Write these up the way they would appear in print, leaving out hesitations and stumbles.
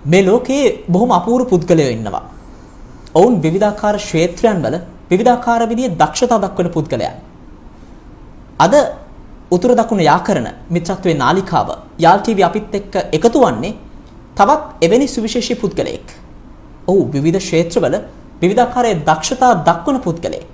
මේ ලෝකයේ බොහොම අපූර්ව පුද්ගලයෝ ඉන්නවා. ඔවුන් විවිධාකාර ක්ෂේත්‍රයන් වල විවිධාකාර විදිහේ දක්ෂතා දක්වන පුද්ගලයන්. අද උතුරු දකුණ යා කරන මිත්‍රත්වයේ නාලිකාව යාල් ටීවී අපිත් එක්ක එකතු වන්නේ තවත් එවැනි සුවිශේෂී පුද්ගලයෙක්. ඔහු විවිධ ක්ෂේත්‍රවල විවිධාකාරයේ දක්ෂතා දක්වන පුද්ගලයෙක්.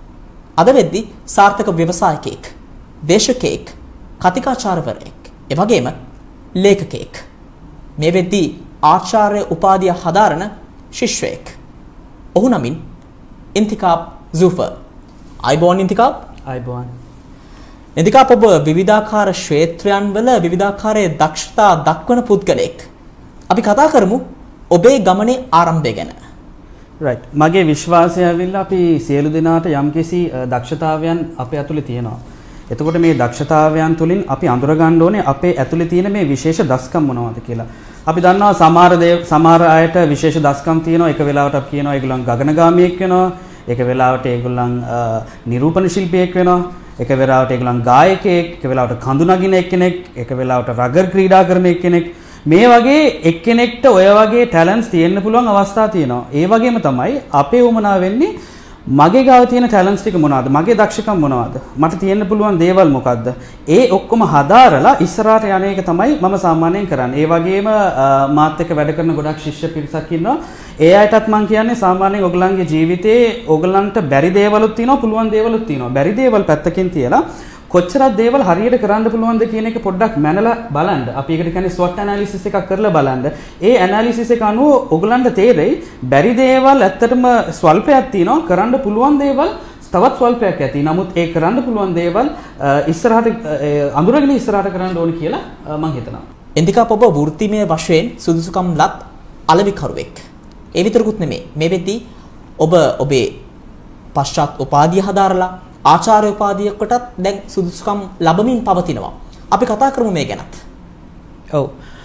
අද වෙද්දී සාර්ථක ව්‍යවසායකයෙක්, දේශකයෙක්, කතිකාචාර්යවරයෙක්, එවැගේම ලේඛකයෙක්. මේ වෙද්දී ආචාර්ය උපාධිය හදාරන ශිෂ්‍යයෙක්. ඔහු නමින් ඉන්තිකාබ් සූෆර්. අයිබෝන් ඉන්තිකාබ්. අයිබෝන්. ඉන්තිකාබ් ඔබ විවිධාකාර ක්ෂේත්‍රයන් වල විවිධාකාරයේ දක්ෂතා දක්වන පුද්ගලයෙක්. අපි කතා කරමු ඔබේ ගමනේ ආරම්භය ගැන. right. මගේ විශ්වාසය ඇවිල්ලා අපි සියලු දෙනාට යම්කිසි දක්ෂතාවයන් අපේ ඇතුලේ තියෙනවා. එතකොට මේ දක්ෂතාවයන් තුලින් අපි අඳුර ගන්න ඕනේ අපේ ඇතුලේ තියෙන මේ විශේෂ දස්කම් මොනවද කියලා. අපි දන්නවා සමහර අයට විශේෂ දස්කම් තියෙනවා. එක වෙලාවට අපි කියනවා ඒගොල්ලන් ගගනගාමියෙක් වෙනවා. එක වෙලාවට ඒගොල්ලන් නිරූපණ ශිල්පියෙක් වෙනවා. එක වෙලාවට ඒගොල්ලන් ගායකයෙක්, එක වෙලාවට කඳු නගින එක්කෙනෙක්, එක වෙලාවට රගර් ක්‍රීඩා කරන එක්කෙනෙක්. මේ වගේ එක්කෙනෙක්ට ඔය වගේ ටැලන්ට්ස් තියෙන්න පුළුවන් අවස්ථා තියෙනවා. ඒ වගේම තමයි අපේ උමනා වෙන්නේ මගේ ගාව තියෙන ටැලන්ට්ස් ටික මොනවද? මගේ දක්ෂකම් මොනවද? මට තියෙන්න පුළුවන් දේවල් මොකද්ද? ඒ ඔක්කොම හදාරලා ඉස්සරහට යන එක තමයි මම සාමාන්‍යයෙන් කරන්නේ. ඒ වගේම මාත් එක්ක වැඩ කරන ගොඩක් ශිෂ්‍ය පිරිසක් ඉන්නවා. ඒ අයටත් මම කියන්නේ සාමාන්‍යයෙන් ඔයගලන්ගේ ජීවිතේ ඔයගලන්ට බැරි දේවලුත් තියෙනවා, පුළුවන් දේවලුත් තියෙනවා. බැරි දේවල් පැත්තකින් තියලා කොච්චරක් දේවල් හරියට කරන්න පුළුවන්ද කියන එක පොඩ්ඩක් මැනලා බලන්න. අපි ඒකට කියන්නේ SWOT analysis එකක් කරලා බලන්න. ඒ analysis එක අනුව ඔයගලන්ට තේරෙයි බැරි දේවල් ඇත්තටම ස්වල්පයක් තියෙනවා, කරන්න පුළුවන් දේවල් තවත් ස්වල්පයක් ඇති. නමුත් ඒ කරන්න පුළුවන් දේවල් ඉස්සරහට අඳුරගෙන ඉස්සරහට කරන්න ඕනේ කියලා මම හිතනවා. ඉන්තිකාබ් ඔබ වෘත්තිමය වශයෙන් සුදුසුකම් ලත් අලෙවිකරුවෙක්. ඒ විතරකුත් නෙමෙයි. මේ වෙද්දී ඔබ ඔබේ පශ්චාත් උපාධිය හදාරලා ආචාර්ය උපාධියකටත් දැන් සුදුසුකම් ලැබමින් පවතිනවා. අපි කතා කරමු මේ ගැනත්. ඔව්.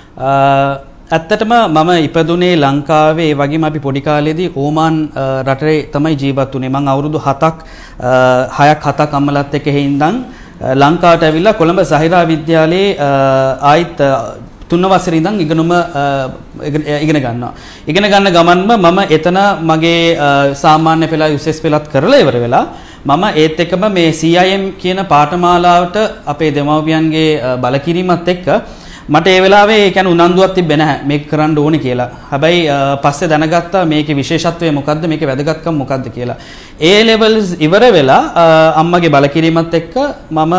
ඇත්තටම මම ඉපදුනේ ලංකාවේ. ඒ වගේම අපි පොඩි කාලේදී ඕමාන් රටේ තමයි ජීවත් වුනේ. මම අවුරුදු 6ක් අම්මලත් එක්ක හින්දන් ලංකාවට ඇවිල්ලා කොළඹ සහිරා විද්‍යාලයේ ආයිත් 3 වසරේ ඉඳන් ඉගෙන ගන්නවා. ඉගෙන ගන්න ගමන්ම මම එතන මගේ සාමාන්‍ය පෙළ USS පෙළත් කරලා ඉවර වෙලා මම ඒත් එක්කම මේ CIM කියන පාඨමාලාවට අපේ දෙමව්පියන්ගේ බලකිරීමත් එක්ක මට ඒ වෙලාවේ ඒ කියන්නේ උනන්දුවක් තිබ්බේ නැහැ මේක කරන්න ඕනේ කියලා. හැබැයි පස්සේ දැනගත්තා මේකේ විශේෂත්වය මොකද්ද, මේකේ වැදගත්කම මොකද්ද කියලා. A levels ඉවර වෙලා අම්මගේ බලකිරීමත් එක්ක මම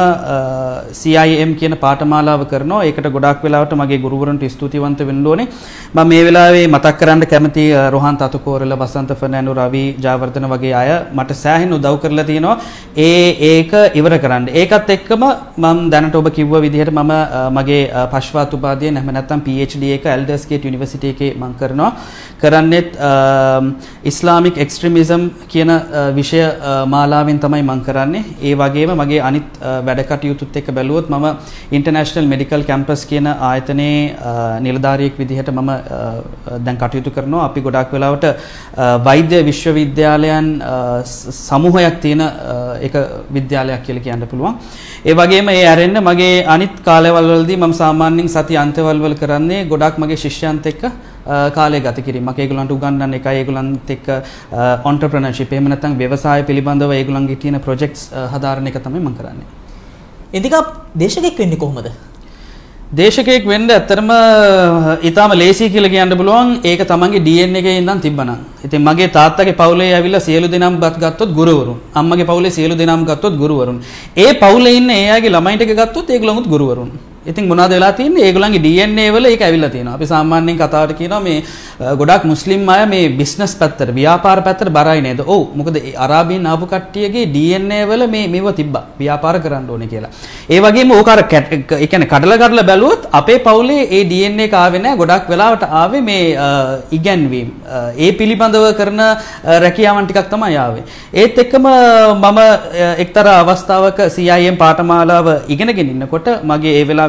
CIM කියන පාඨමාලාව කරනවා. ඒකට ගොඩාක් වෙලාවට මගේ ගුරුවරුන්ට ස්තුතිවන්ත වෙන්න ඕනේ. මම මේ වෙලාවේ මතක් කරන්න කැමති රෝහන් තතුකෝරළ, වසන්ත ෆර්නෑන්ඩෝ, රවි ජයවර්ධන වගේ අය මට සෑහෙන උදව් කරලා තියෙනවා ඒක ඉවර කරන්න. ඒකත් එක්කම මම දැනට ඔබ කිව්ව විදිහට මම මගේ පශ්වාත් උපාධිය නැත්නම් PhD එක ඇල්ඩර්ස් ගේට් යුනිවර්සිටි එකේ මම කරනවා. කරන්නේත් ඉස්ලාමික් එක්ස්ට්‍රීමිසම් කියන විෂය මාලාවෙන් තමයි මම කරන්නේ. ඒ වගේම මගේ අනිත් වැඩ කටයුතුත් එක්ක බැලුවොත් මම ඉන්ටර්නැෂනල් මෙඩිකල් කැම්පස් කියන ආයතනයේ නිලධාරියෙක් විදිහට මම දැන් කටයුතු කරනවා. අපි ගොඩාක් වෙලාවට වෛද්‍ය විශ්වවිද්‍යාලයන් සමූහයක් තියෙන එක විද්‍යාලයක් කියලා කියන්න පුළුවන්. ඒ වගේම ඒ ඇරෙන්න මගේ අනිත් කාලවල වලදී මම සාමාන්‍යයෙන් සති අන්තවල වල කරන්නේ ගොඩාක් මගේ ශිෂ්‍යයන්ත් එක්ක කාලය ගත කිරීම. මම ඒගොල්ලන්ට උගන්වන්න එකයි ඒගොල්ලන්ත් එක්ක entrepreneurship එහෙම නැත්නම් ව්‍යවසාය පිළිබඳව ඒගොල්ලන්ගේ තියෙන projects හදාරන එක තමයි මම කරන්නේ. ඉන්තිකාබ් දේශකෙක් වෙන්නේ කොහොමද? දේශකයෙක් වෙන්න ඇත්තටම ඊටාම ලේසි කියලා කියන්න පුළුවන්. ඒක තමන්ගේ DNA එකේ ඉඳන් තිබ්බනම්. ඉතින් මගේ තාත්තගේ පවුලේ ඇවිල්ලා සියලු දෙනාම ගත්තොත් ගුරුවරුන්. අම්මගේ පවුලේ සියලු දෙනාම ගත්තොත් ගුරුවරුන්. ඒ පවුලේ ඉන්න ඒ අයගේ ළමයින්ට ගත්තොත් ඒගොල්ලොමුත් ගුරුවරුන්. ඉතින් මොනවද වෙලා තියෙන්නේ? ඒගොල්ලන්ගේ DNA වල ඒක ඇවිල්ලා තියෙනවා. අපි සාමාන්‍යයෙන් කතාවට කියනවා මේ ගොඩක් මුස්ලිම් අය මේ බිස්නස් පැත්තට, ව්‍යාපාර පැත්තට බරයි නේද? ඔව්. මොකද අරාබියෙන් ආපු කට්ටියගේ DNA වල මේව තිබ්බා. ව්‍යාපාර කරන්න ඕනේ කියලා. ඒ වගේම ඕක අර ඒ කියන්නේ කඩලා බැලුවොත් අපේ පවුලේ ඒ DNA එක ආවේ නැහැ. ගොඩක් වෙලාවට ආවේ මේ ඉගැන්වීම්. ඒ පිළිබඳව කරන රැකියාවන් ටිකක් තමයි ආවේ. ඒත් එක්කම මම එක්තරා අවස්ථාවක CIM පාඨමාලාව ඉගෙනගෙන ඉන්නකොට මගේ ඒ වෙලාවේ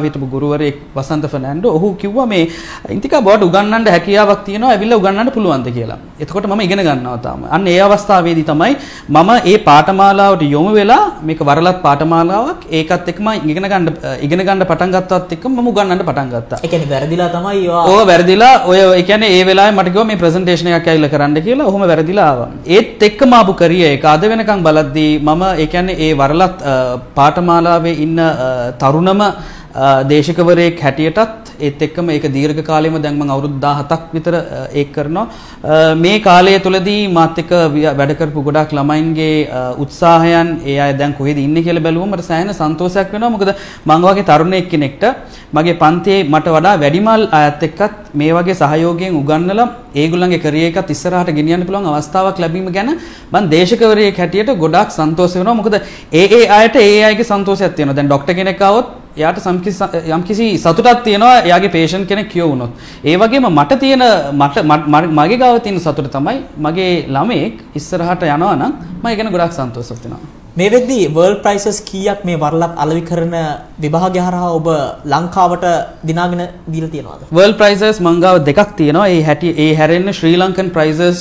ලංකාවේ හිටපු ගුරුවරයෙක් වසන්ත ෆර්නෑන්ඩෝ ඔහු කිව්වා මේ ඉන්තිකාබ් වට උගන්වන්න හැකියාවක් තියෙනවා ඇවිල්ලා උගන්වන්න පුළුවන්ද කියලා. එතකොට මම ඉගෙන ගන්නවා තාම. අන්න ඒ අවස්ථාවේදී තමයි මම ඒ පාඨමාලාවට යොමු වෙලා මේක වරලත් පාඨමාලාවක් ඒකත් එක්කම ඉගෙන ගන්න පටන් ගත්තත් එක්කම මම උගන්වන්න පටන් ගත්තා. ඒ කියන්නේ වැරදිලා තමයි ඔය වැරදිලා ඔය ඒ කියන්නේ ඒ වෙලාවේ මට කිව්වා මේ ප්‍රසන්ටේෂන් එකක් ඇවිල්ලා කරන්න කියලා. ඔහොම වැරදිලා ආවා. ඒත් එක්කම ආපු කරියර් එක අද වෙනකන් බලද්දී මම ඒ කියන්නේ ඒ වරලත් පාඨමාලාවේ ඉන්න තරුණම දේශකවරයෙක් හැටියටත් ඒත් එක්කම ඒක දීර්ඝ කාලෙම දැන් මම අවුරුදු 17ක් විතර ඒක කරනවා. මේ කාලය තුලදී මාත් එක්ක වැඩ කරපු ගොඩාක් ළමයින්ගේ උත්සාහයන් ඒ අය දැන් කොහෙද ඉන්නේ කියලා බැලුවම මට සෑහෙන සන්තෝෂයක් වෙනවා. මොකද මම වගේ තරුණයෙක් කෙනෙක්ට මගේ පන්තියේ මට වඩා වැඩිමල් අයත් එක්කත් මේ වගේ සහයෝගයෙන් උගන්වලා ඒගොල්ලන්ගේ කරියර් එකත් ඉස්සරහට ගෙනියන්න පුළුවන් අවස්ථාවක් ලැබීම ගැන මම දේශකවරයෙක් හැටියට ගොඩාක් සන්තෝෂ වෙනවා. මොකද ඒ අයට ඒ අයගේ සන්තෝෂයක් තියෙනවා. දැන් ડોක්ටර් කෙනෙක් ආවොත් එයාට යම්කිසි සතුටක් තියෙනවා එයාගේ පේෂන්ට් කෙනෙක් කියව වුණොත්. ඒ වගේම මට තියෙන මගේ ගාව තියෙන සතුට තමයි මගේ ළමයෙක් ඉස්සරහට යනවා නම් මම ඒ ගැන ගොඩාක් සන්තෝෂවත් වෙනවා. මේ වෙද්දී වර්ල්ඩ් ප්‍රයිසස් කීයක් මේ වරලත් අලෙවි කරන විභාගය හරහා ඔබ ලංකාවට දිනාගෙන දීලා තියෙනවද? වර්ල්ඩ් ප්‍රයිසස් මං ගාව දෙකක් තියෙනවා. ඒ හැරෙන්න ශ්‍රී ලංකන් ප්‍රයිසස්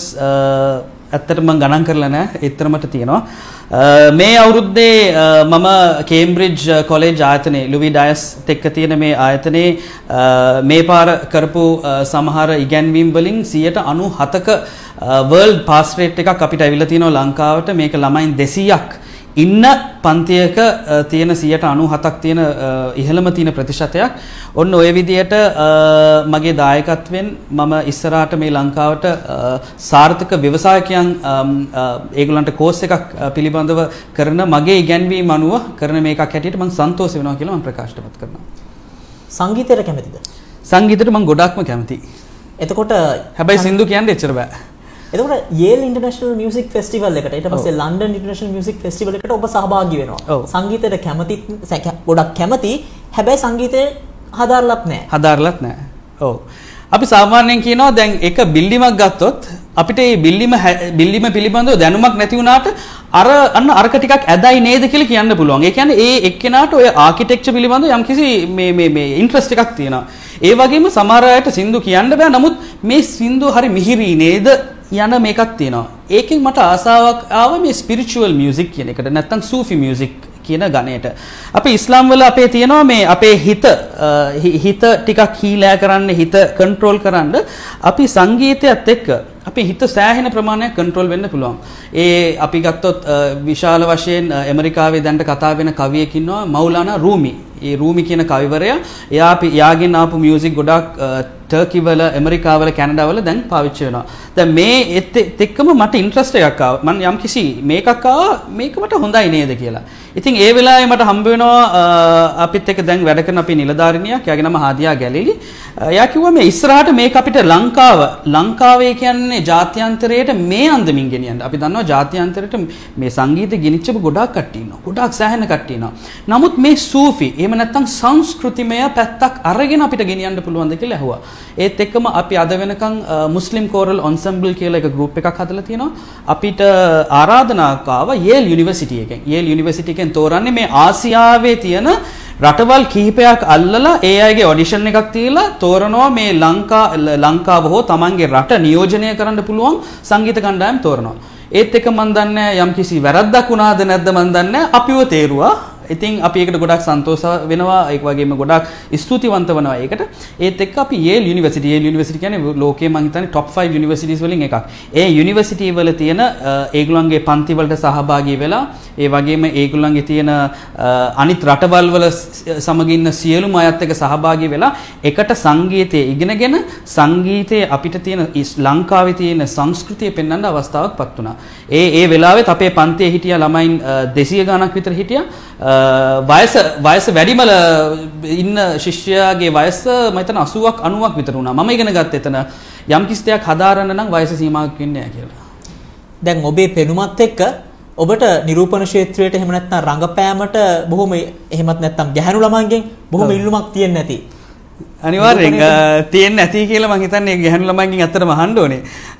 ඇත්තටම මම ගණන් කරලා නැහැ. ඒතරමට තියෙනවා. මේ අවුරුද්දේ මම කේම්බ්‍රිජ් කොලෙජ් ආයතනයේ ලුවි ඩයස් එක්ක තියෙන මේ ආයතනයේ මේ පාර කරපු සමහර ඉගැන්වීම් වලින් 97ක වර්ල්ඩ් පාස් රේට් එකක් අපිට අවිල්ලා තියෙනවා ලංකාවට. මේක ළමයින් 200ක් ඉන්න පන්තියක තියෙන 97ක් තියෙන ඉහළම තියෙන ප්‍රතිශතයක්. ඔන්න ඔය විදියට මගේ දායකත්වයෙන් මම ඉස්සරහට මේ ලංකාවට සාර්ථක ව්‍යවසායකයන් ඒගොල්ලන්ට කෝස් එකක් පිළිබඳව කරන මගේ ඉගැන්වීම් අනුව කරන මේකක් හැටියට මම සන්තෝෂ වෙනවා කියලා මම ප්‍රකාශවත් කරනවා. සංගීතයට කැමතිද? සංගීතයට මම ගොඩාක්ම කැමතියි. එතකොට හැබැයි සින්දු කියන්නේ එච්චර බෑ. එතකොට යේල් ඉන්ටර්නැෂනල් මියුසික් ෆෙස්ටිවල් එකට ඊට පස්සේ ලන්ඩන් ඉන්ටර්නැෂනල් මියුසික් ෆෙස්ටිවල් එකට ඔබ සහභාගී වෙනවා. සංගීතයට කැමති ගොඩක් කැමති. හැබැයි සංගීතේ හදාarලත් නැහැ. ඔව්. අපි සාමාන්‍යයෙන් කියනවා දැන් එක බිල්ඩිමක් ගත්තොත් අපිට මේ බිල්ඩිම පිළිබඳව දැනුමක් නැති වුණාට අරක ටිකක් ඇදයි නේද කියලා කියන්න පුළුවන්. ඒ කියන්නේ ඒ එක්කෙනාට ඔය ආකිටෙක්චර් පිළිබඳව යම්කිසි මේ ඉන්ට්‍රස්ට් එකක් තියෙනවා. ඒ වගේම සමහර අයට සින්දු කියන්න බෑ. නමුත් මේ සින්දු හරි මිහිරි නේද යන මේකක් තියෙනවා. ඒකෙන් මට ආසාවක් ආවා මේ ස්පිරිචුවල් මියුසික් කියන එකට. නැත්තම් සූෆි මියුසික් කියන ගණයට. අපි ඉස්ලාම් වල අපේ තියෙනවා මේ අපේ හිත ටිකක් හීලෑ කරන්න, හිත කන්ට්‍රෝල් කරන්න අපි සංගීතයත් එක්ක අපේ හිත සෑහෙන ප්‍රමාණයක් කන්ට්‍රෝල් වෙන්න පුළුවන්. ඒ අපි ගත්තොත් විශාල වශයෙන් ඇමරිකාවේ දැන්ට කතා වෙන කවියෙක් ඉන්නවා මෞලානා රූමි. ඒ රූමි කියන කවිවරයා එයාගෙන් ආපු මියුසික් ගොඩක් ටර්කි වල, ඇමරිකාව වල, කැනඩා වල දැන් පාවිච්චි වෙනවා. දැන් මේ එක්කම මට ඉන්ට්‍රස්ට් එකක් ආවා. මම යම්කිසි මේකක් ආවා මේක මට හොඳයි නේද කියලා. ඉතින් ඒ වෙලාවේ මට හම්බ වෙනවා අපිත් එක්ක දැන් වැඩ කරන අපේ නිලධාරිනියක්. එයාගේ නම හාදියා ගැලිලි. එයා කිව්වා මේ ඉස්සරහට මේක අපිට ලංකාවේ කියන්නේ ජාත්‍යන්තරයට මේ අන්දමින් ගෙනියන්න. අපි දන්නවා ජාත්‍යන්තරයට මේ සංගීත ගෙනිච්චපු ගොඩාක් කට්ටිය ඉන්නවා. ගොඩාක් සෑහෙන කට්ටිය ඉන්නවා. නමුත් මේ සූෆි එහෙම නැත්නම් සංස්කෘතිමය පැත්තක් අරගෙන අපිට ගෙනියන්න පුළුවන්ද කියලා ඇහුවා. ඒත් එක්කම අපි අද වෙනකන් මුස්ලිම් කෝරල් ඔන්සම්බල් කියලා එක ගෲප් එකක් හදලා තියෙනවා. අපිට ආරාධනාවක් ආවා යේල් යුනිවර්සිටි එකෙන්. යේල් යුනිවර්සිටි එකෙන් තෝරන්නේ මේ ආසියාවේ තියෙන රටවල් කිහිපයක් අල්ලලා ඒ අයගේ ඔඩිෂන් එකක් තියලා තෝරනවා මේ ලංකාව හෝ තමන්ගේ රට නියෝජනය කරන්න පුළුවන් සංගීත කණ්ඩායම් තෝරනවා. ඒත් එක මන් දන්නේ යම්කිසි වැරද්දක් වුණාද නැද්ද මන් දන්නේ අපිව තේරුවා. ඉතින් අපි ඒකට ගොඩක් සන්තෝෂ වෙනවා. ඒක වගේම ගොඩක් ස්තුතිවන්ත වෙනවා ඒකට. ඒත් එක්ක අපි යේල් යුනිවර්සිටි කියන්නේ ලෝකයේ මම හිතන්නේ টপ 5 යුනිවර්සිටිස් වලින් එකක්. ඒ යුනිවර්සිටි වල තියෙන ඒගොල්ලන්ගේ පන්ති වලට සහභාගී වෙලා ඒ වගේම ඒගොල්ලන්ගේ තියෙන අනිත් රටවල් වල සමග ඉන්න සියලුම අයත් එක්ක සහභාගී වෙලා එකට සංගීතය ඉගෙනගෙන සංගීතයේ අපිට තියෙන ලංකාවේ තියෙන සංස්කෘතිය පෙන්වන්න අවස්ථාවක්පත් වුණා. ඒ වෙලාවෙත් අපේ පන්තියේ හිටිය ළමයින් 200 ගණක් විතර හිටියා. වයස වැඩිමල ඉන්න ශිෂ්‍යයාගේ වයස මම හිතන 80ක් 90ක් විතර වුණා. මම ඉගෙන ගත්ත එතන යම් කිසි දෙයක් හදාරන්න නම් වයස සීමාවක් වෙන්නේ නැහැ කියලා. දැන් ඔබේ පෙනුමත් එක්ක ඔබට නිරූපණ ක්ෂේත්‍රයට එහෙම නැත්නම් රංගපෑමට බොහොම එහෙමත් නැත්නම් ගැහැණු ළමයින්ගෙන් බොහොම ඉල්ලුමක් තියෙන්නේ නැති. අනිවාර්යෙන් තියෙන්නේ නැති කියලා මම හිතන්නේ ගැහණු ළමයින්ගෙන් ඇත්තටම අහන්න ඕනේ.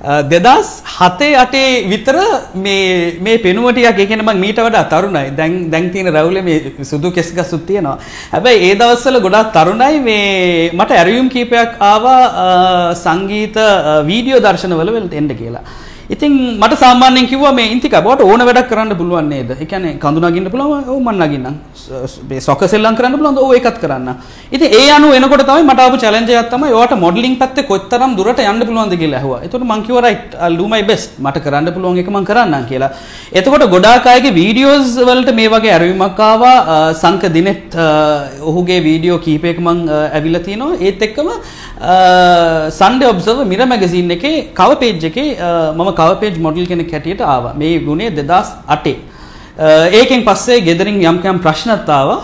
2007-8 විතර මේ පෙනුම ටිකක් ඒ කියන්නේ මම මීට වඩා තරුණයි. දැන් තියෙන රවුලේ මේ සුදු කෙස් ගසුත් තියෙනවා. හැබැයි ඒ දවස්වල ගොඩාක් තරුණයි මේ මට ඇරියුම් කීපයක් ආවා සංගීත වීඩියෝ දර්ශනවල එන්න කියලා. ඉතින් මට සාමාන්‍යයෙන් කිව්වා මේ ඉන්තිකබ ඔයාලට ඕන වැඩක් කරන්න පුළුවන් නේද? ඒ කියන්නේ කඳු නගින්න පුළුවන්. ඔව් මම නගින්නම්. මේ සොකර් සෙල්ලම් කරන්න පුළුවන්ද? ඔව් ඒකත් කරන්න. ඉතින් ඒ අනුව එනකොට තමයි මට ආපු චැලෙන්ජ් එකක් තමයි ඔයාලට මොඩලින් පැත්තේ කොච්චරම් දුරට යන්න පුළුවන්ද කියලා ඇහුවා. එතකොට මං කිව්වා right I'll do my best. මට කරන්න පුළුවන් එක මං කරන්නම් කියලා. එතකොට ගොඩාක් අයගේ වීඩියෝස් වලට මේ වගේ ඇරවීමක් ආවා. සංක දිනෙත් ඔහුගේ වීඩියෝ කීපයක මං ඇවිල්ලා තිනවා. ඒත් එක්කම Sunday Observer Mirror magazine එකේ cover page එකේ මම cover page model කෙනෙක් හැටියට ආවා. මේ ගුණේ 2008. ඒකෙන් පස්සේ ගෙදරින් යම් ප්‍රශ්නත් ආවා.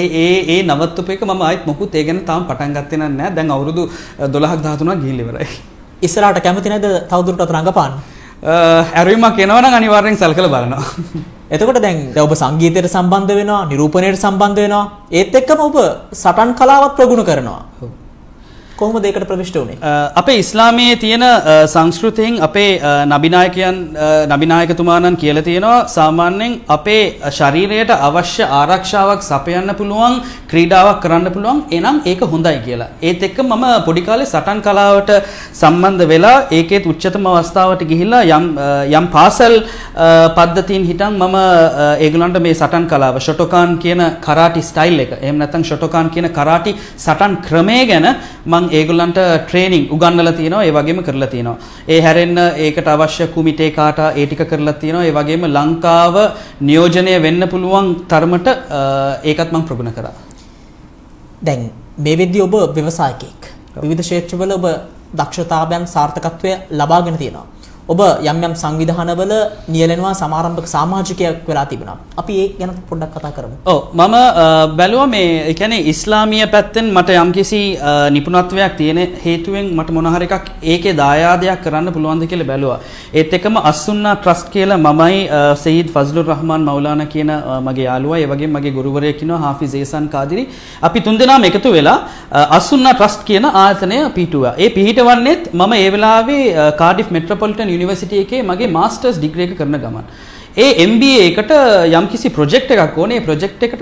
ඒ නවත්වපු එක මම ආයෙත් මොකුත් ඒ ගැන තාම පටන් ගත්තේ නැහැ. දැන් අවුරුදු 12ක් 13ක් ගිහිල්ලා ඉවරයි. ඉස්සරහට කැමති නැද්ද තවදුරටත් රඟපාන්න? ඇරවීමක් එනවා නම් අනිවාර්යෙන් සල්කලා බලනවා. එතකොට දැන් ඔබ සංගීතයට සම්බන්ධ වෙනවා, නිරූපණයට සම්බන්ධ වෙනවා. ඒත් එක්කම ඔබ සටන් කලාවත් ප්‍රගුණ කරනවා. කොහොමද ඒකට ප්‍රවිෂ්ඨ වුනේ? අපේ ඉස්ලාමයේ තියෙන සංස්කෘතියෙන් අපේ නබිනායකතුමාණන් කියලා තියෙනවා සාමාන්‍යයෙන් අපේ ශරීරයට අවශ්‍ය ආරක්ෂාවක් සපයන්න පුළුවන් ක්‍රීඩාවක් කරන්න පුළුවන් එනම් ඒක හොඳයි කියලා. ඒත් එක්ක මම පොඩි කාලේ සටන් කලාවට සම්බන්ධ වෙලා ඒකේත් උච්චතම අවස්ථාවට ගිහිල්ලා යම් පාසල් පද්ධතීන් හිටන් මම ඒගොල්ලන්ට මේ සටන් කලාව ෂොටෝකාන් කියන කරාටි ස්ටයිල් එක එහෙම නැත්නම් ෂොටෝකාන් කියන කරාටි සටන් ක්‍රමය ගැන මම ඒගොල්ලන්ට ට්‍රේනින් උගන්වලා තියෙනවා ඒ වගේම කරලා තියෙනවා. ඒ හැරෙන්න ඒකට අවශ්‍ය කුමිටේ කාටා ඒ ටික කරලා තියෙනවා. ඒ වගේම ලංකාව නියෝජනය වෙන්න පුළුවන් තරමට ඒකත් මම ප්‍රගුණ කරා. දැන් මේ වෙද්දී ඔබ ව්‍යවසායකයෙක්. විවිධ ක්ෂේත්‍රවල ඔබ දක්ෂතාවයන් සාර්ථකත්වය ලබාගෙන තියෙනවා. ඔබ යම් සංවිධානවල නියැලෙනවා සමාරම්භක සමාජිකයෙක් වෙලා තිබුණා. අපි ඒක ගැන පොඩ්ඩක් කතා කරමු. ඔව් මම බැලුවා මේ ඒ කියන්නේ ඉස්ලාමීය පැත්තෙන් මට යම්කිසි නිපුණත්වයක් තියෙන හේතුවෙන් මට මොන හරි එකක් ඒකේ දායාදයක් කරන්න පුළුවන්ද කියලා බැලුවා. ඒත් එක්කම අස්සුන්නා ට්‍රස්ට් කියලා මමයි සයීද් ෆස්ලුර් රහ්මාන් මෞලානා කියන මගේ යාළුවා ඒ වගේම මගේ ගුරුවරයෙක් ඉන්නවා හාෆිස් ඒසන් කාදිරි. අපි තුන්දෙනාම එකතු වෙලා අස්සුන්නා ට්‍රස්ට් කියන ආයතනය පිහිටුවා. ඒ පිහිටවන්නේත් මම ඒ වෙලාවේ කාඩිෆ් මෙට්‍රොපොලිටන් යුනිවර්සිටි එකේ මගේ මාස්ටර්ස් ඩිග්‍රී එක කරන ගමන් ඒ MBA එකට යම්කිසි ප්‍රොජෙක්ට් එකක් ඕනේ. ඒ ප්‍රොජෙක්ට් එකට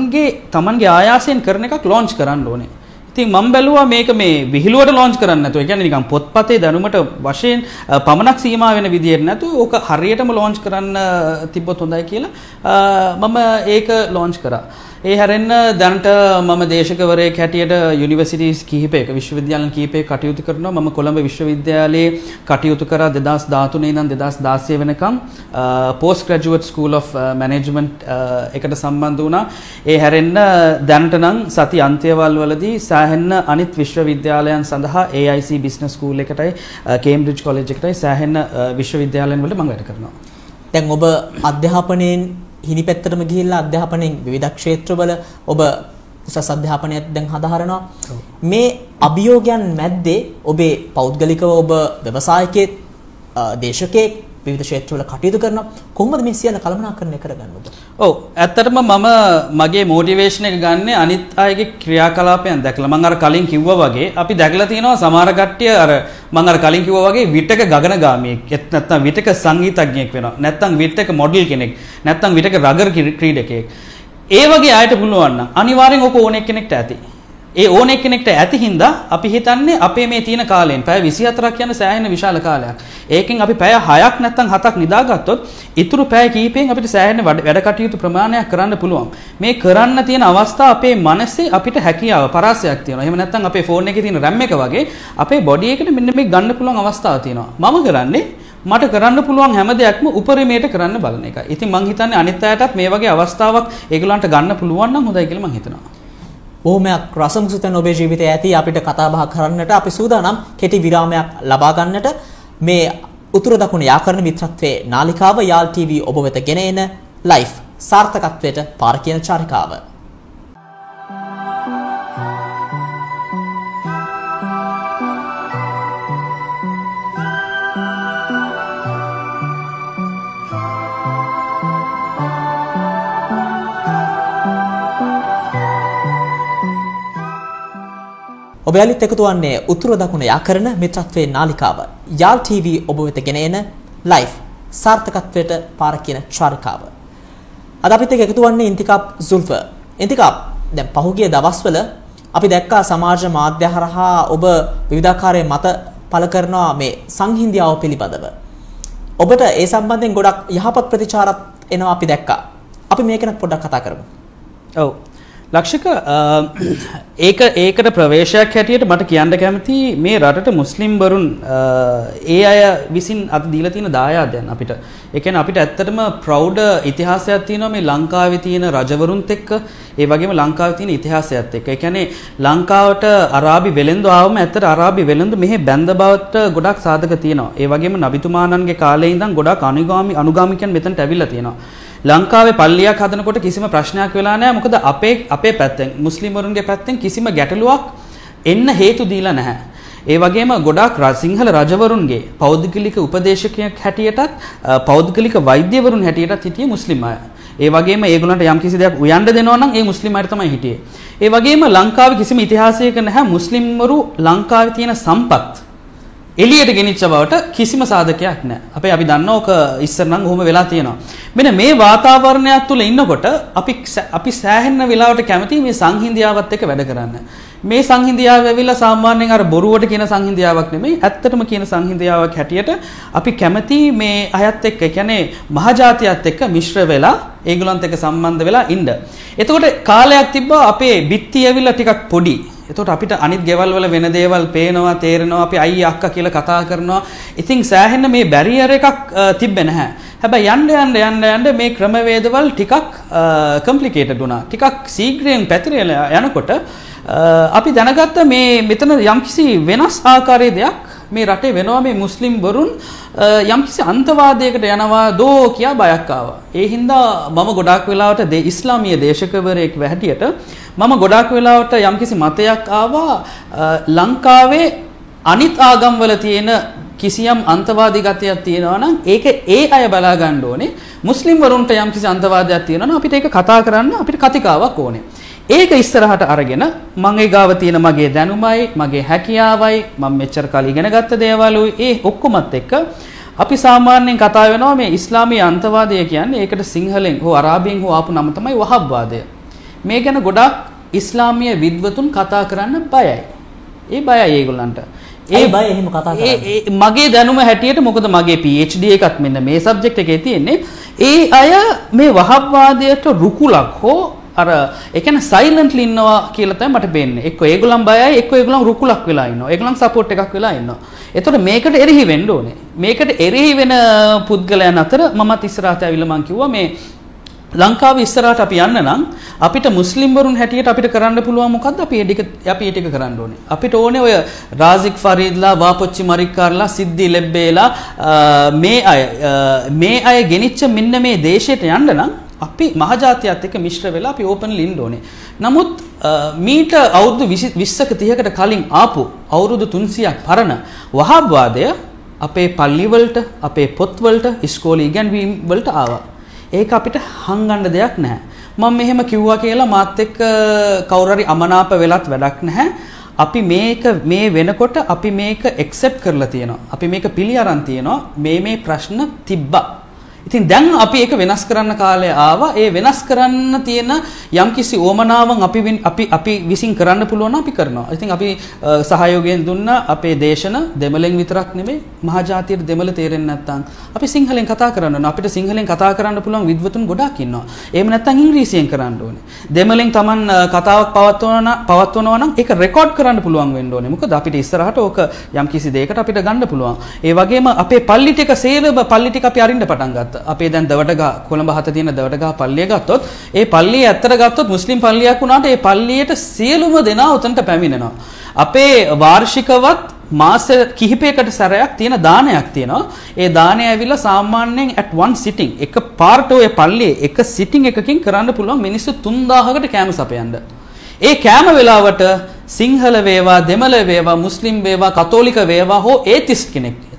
තමන්ගේ ආයාසයෙන් කරන එකක් ලොන්ච් කරන්න ඕනේ. ඉතින් මම බැලුවා මේක මේ විහිළුවට ලොන්ච් කරන්න නැතුව. ඒ කියන්නේ නිකන් පොත්පතේ දැනුමට වශයෙන් පමණක් සීමා වෙන විදියට නැතුව ඕක හරියටම ලොන්ච් කරන්න තිබ්බොත් හොඳයි කියලා මම ඒක ලොන්ච් කරා. ඒ හැරෙන්න දැනට මම දේශකවරයෙක් හැටියට යුනිවර්සිටිස් කිහිපයක විශ්වවිද්‍යාලන කිහිපයක කටයුතු කරනවා. මම කොළඹ විශ්වවිද්‍යාලයේ කටයුතු කරා 2013 ඉඳන් 2016 වෙනකම් post graduate school of management එකට සම්බන්ධ වුණා. ඒ හැරෙන්න දැනට නම් සති අන්ത്യවල් වලදී සෑහෙන්න අනිත් විශ්වවිද්‍යාලයන් සඳහා AIC business school එකටයි Cambridge college එකටයි සෑහෙන්න විශ්වවිද්‍යාලයන් වලට මම වැඩ කරනවා. දැන් ඔබ අධ්‍යාපනයෙන් හිණි පැත්තටම ගිහිල්ලා අධ්‍යාපනයෙන් විවිධ ක්ෂේත්‍රවල ඔබ උසස් අධ්‍යාපනයත් දැන් හදාරනවා. මේ අභියෝගයන් මැද්දේ ඔබේ පෞද්ගලිකව ඔබ ව්‍යවසායකයෙක් දේශකයෙක් විවිධ ක්ෂේත්‍රවල කටයුතු කරනවා. කොහොමද මේ සියල්ල කළමනාකරණය කරගන්නේ ඔබ? ඔව් ඇත්තටම මම මගේ මොටිවේෂන් එක ගන්න අනිත් අයගේ ක්‍රියාකලාපයන් දැකලා. මම අර කලින් කිව්වා වගේ අපි දැකලා තියෙනවා සමහර කට්ටිය අර මම අර කලින් කිව්වා වගේ විටක ගගනගාමියෙක් නැත්නම් විටක සංගීතඥයෙක් වෙනවා. නැත්නම් විටක මොඩල් කෙනෙක්. නැත්නම් විටක රගර් ක්‍රීඩකයෙක්. ඒ වගේ අයට පුළුවන් නම් අනිවාර්යෙන් ඔක ඕනෙක් කෙනෙක්ට ඇති. ඒ ඕනෙක් කෙනෙක්ට ඇති හින්දා අපි හිතන්නේ අපේ මේ තියෙන කාලෙන් පැය 24ක් කියන සෑහෙන විශාල කාලයක්. ඒකෙන් අපි පැය 6ක් නැත්නම් 7ක් නිදාගත්තොත් ඉතුරු පැය කීපෙන් අපිට සෑහෙන වැඩ කටයුතු ප්‍රමාණයක් කරන්න පුළුවන්. මේ කරන්න තියෙන අවස්ථා අපේ මනසේ අපිට හැකියාව පරාසයක් තියෙනවා. එහෙම නැත්නම් අපේ ෆෝන් එකේ තියෙන RAM එක වගේ අපේ බොඩි එකට මෙන්න මේ ගන්න පුළුවන් අවස්ථාව තියෙනවා. මම කරන්නේ මට කරන්න පුළුවන් හැම දෙයක්ම උපරිමයට කරන්න බලන එකයි. ඉතින් මං හිතන්නේ අනිත් අයටත් මේ වගේ අවස්ථාවක් ඒගොල්ලන්ට ගන්න පුළුවන් නම් හොඳයි කියලා මං හිතනවා. බොහොමයක් රසමුසුතන ඔබේ ජීවිතය ඇති අපිට කතා බහ කරන්නට අපි සූදානම් කෙටි විරාමයක් ලබා ගන්නට මේ උතුරු දකුණු යාකරණ මිත්‍රත්වයේ නාලිකාව යාල් TV ඔබ වෙත ගෙන එන ලයිෆ් සාර්ථකත්වයට පාර කියන චාරිකාව. ඔබ යලිත් එකතු වන්නේ උතුර දකුණ යාකරන මිත්‍රත්වයේ නාලිකාව යාල් TV ඔබ වෙත ගෙන එන ලයිව් සාර්ථකත්වයට පාර කියන චාරිකාව. අද අපිත් එක්ක එකතු වන්නේ ඉන්තිකාබ් සුල්ෆර්. ඉන්තිකාබ් දැන් පහුගිය දවස්වල අපි දැක්කා සමාජ මාධ්‍ය හරහා ඔබ විවිධාකාරයේ මත පළ කරනවා මේ සංහිඳියාව පිළිබඳව. ඔබට ඒ සම්බන්ධයෙන් ගොඩක් යහපත් ප්‍රතිචාරත් එනවා අපි දැක්කා. අපි මේක ගැන පොඩ්ඩක් කතා කරමු. ඔව්. ලක්ෂික ඒකට ප්‍රවේශයක් හැටියට මට කියන්න කැමති මේ රටට මුස්ලිම් වරුන් ඒ අය විසින් අද දීලා තියෙන දායාදයන් අපිට. ඒ කියන්නේ අපිට ඇත්තටම ප්‍රෞඩ ඉතිහාසයක් තියෙනවා මේ ලංකාවේ තියෙන රජවරුන්ත් එක්ක, ඒ වගේම ලංකාවේ තියෙන ඉතිහාසයත් එක්ක. ඒ කියන්නේ ලංකාවට අරාබි වෙළෙන්දු ආවම ඇත්තට අරාබි වෙළෙන්දු මෙහි බැඳ බවට ගොඩක් සාධක තියෙනවා. ඒ වගේම නබිතුමාණන්ගේ කාලේ ඉඳන් ගොඩක් අනුගාමිකයන් මෙතනට ඇවිල්ලා තියෙනවා. ලංකාවේ පල්ලියක් හදනකොට කිසිම ප්‍රශ්නයක් වෙලා නැහැ. මොකද අපේ පැත්තෙන් මුස්ලිම් වරුන්ගේ පැත්තෙන් කිසිම ගැටලුවක් එන්න හේතු දීලා නැහැ. ඒ වගේම ගොඩාක් සිංහල රජවරුන්ගේ පෞද්ගලික උපදේශකයෙක් හැටියටත් පෞද්ගලික වෛද්‍යවරුන් හැටියටත් හිටියේ මුස්ලිම් අය. ඒ වගේම ඒගොල්ලන්ට යම් කිසි දෙයක් උයන්න දෙනවා නම් ඒ මුස්ලිම් අය තමයි හිටියේ. ඒ වගේම ලංකාවේ කිසිම ඉතිහාසයක නැහැ මුස්ලිම්වරු ලංකාවේ තියෙන සම්පත් එළියට ගෙනිච්ච බවට කිසිම සාධකයක් නැහැ. අපි දන්නා ඕක ඉස්සර නම් ඔහොම වෙලා තියෙනවා. මෙන්න මේ වාතාවරණයක් තුල ඉන්නකොට අපි සෑහෙන වෙලාවට කැමති මේ සංහිඳියාවත් එක්ක වැඩ කරන්න. මේ සංහිඳියාව ඇවිල්ලා සාමාන්‍යයෙන් අර බොරුවට කියන සංහිඳියාවක් නෙමෙයි, ඇත්තටම කියන සංහිඳියාවක් හැටියට අපි කැමති මේ අයත් එක්ක, ඒ කියන්නේ මහජාතියත් එක්ක මිශ්‍ර වෙලා ඒගොල්ලන්ත් එක්ක සම්බන්ධ වෙලා ඉන්න. එතකොට කාලයක් තිබ්බා අපේ බිත්ති ඇවිල්ලා ටිකක් පොඩි. එතකොට අපිට අනිත් ගෙවල් වල වෙන දේවල් පේනවා, තේරෙනවා, අපි අයියා අක්කා කියලා කතා කරනවා. ඉතින් සෑහෙන මේ බැරියර් එකක් තිබ්බේ නැහැ. හැබැයි යන්න මේ ක්‍රමවේදවල් ටිකක් කොම්ප්ලිකේටඩ් වුණා. ටිකක් ශීඝ්‍රයෙන් පැතිරෙලා යනකොට අපි දැනගත්ත මේ මෙතන යම්කිසි වෙනස් ආකාරයේ දෙයක් මේ රටේ වෙනවා. මේ මුස්ලිම් වරුන් යම්කිසි අන්තවාදයකට යනවා දෝ කියා බයක් ආවා. ඒ හින්දා මම ගොඩාක් වෙලාවට ඉස්ලාමීය දේශකවරයෙක් හැටියට මම ගොඩාක් වෙලාවට යම්කිසි මතයක් ආවා ලංකාවේ අනිත් ආගම්වල තියෙන කිසියම් අන්තවාදී ගතියක් තියෙනවා නම් ඒක ඒ අය බලා ගන්න ඕනේ. මුස්ලිම් වරුන්ට යම්කිසි අන්තවාදයක් තියෙනවා නම් අපිට ඒක කතා කරන්න අපිට කතිකාවක් ඕනේ. ඒක ඉස්සරහට අරගෙන මගේ ගාව තියෙන මගේ දැනුමයි, මගේ හැකියාවයි, මම මෙච්චර කාලෙ ඉගෙන ගත්ත දේවලුයි ඒ ඔක්කොමත් එක්ක අපි සාමාන්‍යයෙන් කතා වෙනවා මේ ඉස්ලාමීය අන්තවාදය කියන්නේ ඒකට සිංහලෙන් හෝ අරාබියෙන් හෝ ආපු නම තමයි වහබ්වාදය. මේ ගැන ගොඩක් ඉස්ලාමීය විද්වතුන් කතා කරන්න බයයි. ඒ බයයි ඒගොල්ලන්ට. ඒ බය එහෙම කතා කරන්නේ. මගේ දැනුම හැටියට මොකද මගේ PhD එකත් මෙන්න මේ සබ්ජෙක්ට් එකේ තියෙන්නේ. ඒ අය මේ වහබ්වාදයට රුකුලක් හෝ අර ඒ කියන්නේ සයිලන්ට්ලි ඉන්නවා කියලා තමයි මට පේන්නේ. එක්ක ඒගොල්ලන් බයයි, එක්ක ඒගොල්ලන් රුකුලක් වෙලා ඉන්නවා. ඒගොල්ලන් සපෝට් එකක් වෙලා ඉන්නවා. එතකොට මේකට එරෙහි වෙන්න ඕනේ. මේකට එරෙහි වෙන පුද්ගලයන් අතර මමත් ඉස්සරහට ඇවිල්ලා මං කිව්වා මේ ලංකාවේ ඉස්සරහට අපි යන්න නම් අපිට මුස්ලිම් වරුන් හැටියට අපිට කරන්න පුළුවන් මොකද්ද? අපි ඒ ටික කරන්න ඕනේ. අපිට ඕනේ ඔය රාසික් ෆරීද්ලා, වාපොච්චි මරික්කාර්ලා, සිද්දි ලෙබ්බේලා මේ අය ගෙනිච්ච මෙන්න මේ දේශයට යන්න නම් අපි මහජාතියත් එක්ක මිශ්‍ර වෙලා අපි ඕපන්ලි ඉන්න ඕනේ. නමුත් මීට අවුරුදු 20ක 30කට කලින් ආපු අවුරුදු 300ක් පරණ වහාබ්වාදය අපේ පල්ලි වලට, අපේ පොත් වලට, ඉස්කෝලේ ඉගැන්වීම් වලට ආවා. ඒක අපිට හංගන්න දෙයක් නැහැ. මම මෙහෙම කිව්වා කියලා මාත් එක්ක කවුරු හරි අමනාප වෙලත් වැඩක් නැහැ. අපි මේ වෙනකොට අපි මේක ඇක්සෙප්ට් කරලා තියෙනවා. අපි මේක පිළි අරන් තියෙනවා. මේ ප්‍රශ්න තිබ්බා. ඉතින් දැන් අපි ඒක වෙනස් කරන්න කාලය ආවා. ඒ වෙනස් කරන්න තියෙන යම්කිසි ඕමනාවන් අපි විසින් කරන්න පුළුවන් අපි කරනවා. ඉතින් අපි සහයෝගයෙන් දුන්නා අපේ දේශන දෙමළෙන් විතරක් නෙමෙයි මහජාතියට දෙමළ තේරෙන්නේ නැත්නම් අපි සිංහලෙන් කතා කරන්න ඕන. අපිට සිංහලෙන් කතා කරන්න පුළුවන් විද්වතුන් ගොඩාක් ඉන්නවා. එහෙම නැත්නම් ඉංග්‍රීසියෙන් කරන්න ඕනේ. දෙමළෙන් Taman කතාවක් පවත්වනවා නම් ඒක රෙකෝඩ් කරන්න පුළුවන් වෙන්න ඕනේ. මොකද අපිට ඉස්සරහට ඕක යම්කිසි දෙයකට අපිට ගන්න පුළුවන්. ඒ වගේම අපේ පල්ලි ටික පල්ලි ටික අපි අරින්න පටන් ගත්තා. අපේ දැන් දවටගහ කොළඹ හත තියෙන දවටගහ පල්ලිය ගත්තොත් ඒ පල්ලිය ඇත්තට ගත්තොත් මුස්ලිම් පල්ලියක් වුණාට ඒ පල්ලියට සියලුම දෙනා උතන්ට පැමිණෙනවා. අපේ වාර්ෂිකවත් මාස කිහිපයකට සැරයක් තියෙන දානයක් තියෙනවා. ඒ දානය ඇවිල්ලා සාමාන්‍යයෙන් at one sitting එක පාර්ට ඔය පල්ලියේ එක සිටින් එකකින් කරන්න පුළුවන් මිනිස්සු 3000කට කෑම සපයන්න. ඒ කෑම වෙලාවට සිංහල වේවා, දෙමළ වේවා, මුස්ලිම් වේවා, කතෝලික වේවා හෝ ඒතිස්ට් කෙනෙක්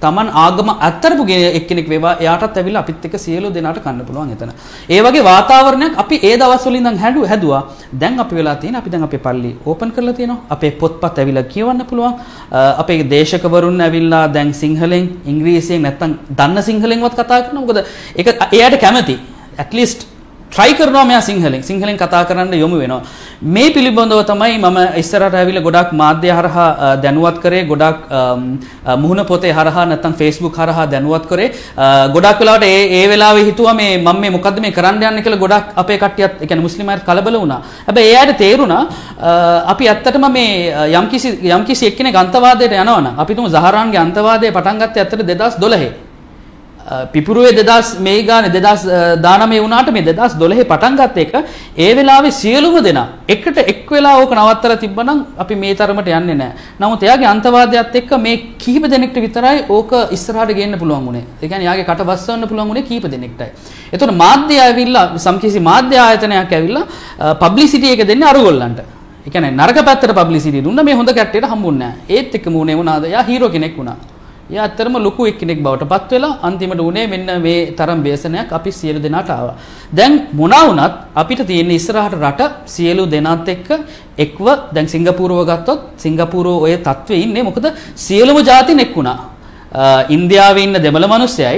Taman ආගම අත්තරපු එක්කෙනෙක් වේවා එයාටත් ඇවිල්ලා අපිත් එක්ක සියලු දෙනාට කන්න පුළුවන් එතන. ඒ වගේ වාතාවරණයක් අපි ඒ දවස්වල ඉඳන් හැදුවා. දැන් අපි වෙලා තියෙන අපි දැන් අපේ පල්ලි ඕපන් කරලා තියෙනවා. අපේ පොත්පත් ඇවිල්ලා කියවන්න පුළුවන්. අපේ දේශකවරුන් ඇවිල්ලා දැන් සිංහලෙන් ඉංග්‍රීසියෙන් නැත්තම් දන්න සිංහලෙන්වත් කතා කරනවා. මොකද ඒක එයාට කැමති. at least try කරනවා මෙයා සිංහලෙන් කතා කරන්න යොමු වෙනවා. මේ පිළිබඳව තමයි මම ඉස්සරහට ඇවිල්ලා ගොඩක් මාධ්‍ය හරහා දැනුවත් කරේ, ගොඩක් මුහුණ පොතේ හරහා නැත්නම් Facebook හරහා දැනුවත් කරේ. ගොඩක් වෙලාවට ඒ වෙලාවේ හිතුවා මම මේ මොකද්ද මේ කරන්න යන්නේ කියලා ගොඩක් අපේ කට්ටියත් ඒ කියන්නේ මුස්ලිම් අයත් කලබල වුණා. හැබැයි එයාට තේරුණා අපි ඇත්තටම මේ යම්කිසි එක්කෙනෙක් අන්තවාදයට යනවා නම් අපි තුමු සහරාන්ගේ අන්තවාදය පටන් ගත්තේ ඇත්තට 2012. පිපුරුවේ 2000 මේ ගානේ 2019 වුණාට මේ 2012 පටන් ගත්ත එක ඒ වෙලාවේ සියලුම දෙනා එකට එක් වෙලා ඕක නවත්තලා තිබ්බනම් අපි මේ තරමට යන්නේ නැහැ. නමුත් එයාගේ අන්තවාදයත් එක්ක මේ කීප දෙනෙක්ට විතරයි ඕක ඉස්සරහට ගේන්න පුළුවන් උනේ. ඒ කියන්නේ එයාගේ කට වස්සවන්න පුළුවන් උනේ කීප දෙනෙක්ටයි. ඒතකොට මාධ්‍ය ඇවිල්ලා සම්කිසි මාධ්‍ය ආයතනයක් ඇවිල්ලා පබ්ලිසිටි එක දෙන්නේ අරගොල්ලන්ට. ඒ කියන්නේ නරක පැත්තට පබ්ලිසිටි දුන්නා මේ හොඳ කැට්ටියට හම්බුන්නේ නැහැ. ඒත් එක්කම උනේ වුණාද? එයා හීරෝ කෙනෙක් වුණා. එයා ඇත්තටම ලොකු එක්කෙනෙක් බවට පත් වෙලා අන්තිමට උනේ මෙන්න මේ තරම් ව්‍යසනයක් අපි සියලු දෙනාට ආවා. දැන් මොනවා වුණත් අපිට තියෙන ඉස්සරහට රට සියලු දෙනාත් එක්ක එක්ව දැන් සිංගප්පූරුව ගත්තොත් සිංගප්පූරුව ඔය තත්ත්වේ ඉන්නේ මොකද සියලුම ජාතින් එක් වුණා. ඉන්දියාවේ ඉන්න දෙමළ මිනිස්සයයි